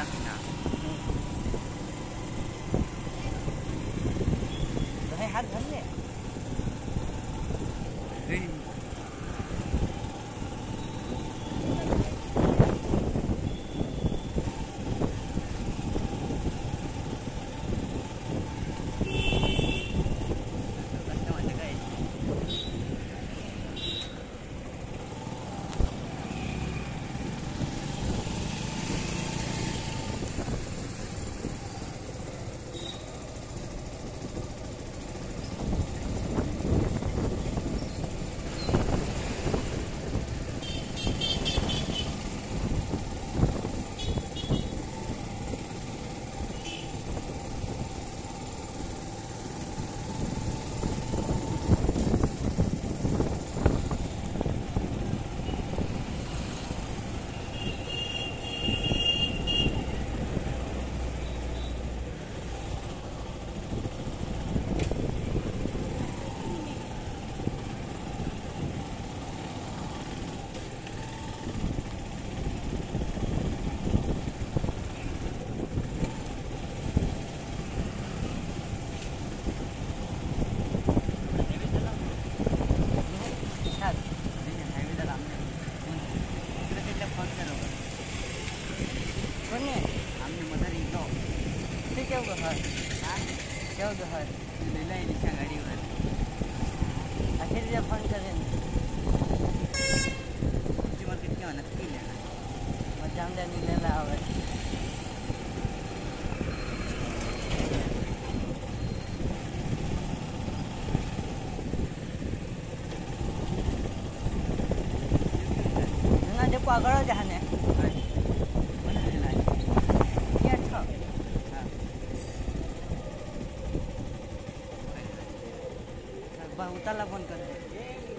ना भाई हाथ धर ले क्या घर गाडीवर अखेर फोन करेन तुमची मला किती म्हणत केली मग जामल्या निघायला हवं ते पागळ जहाने उतारला फोन कर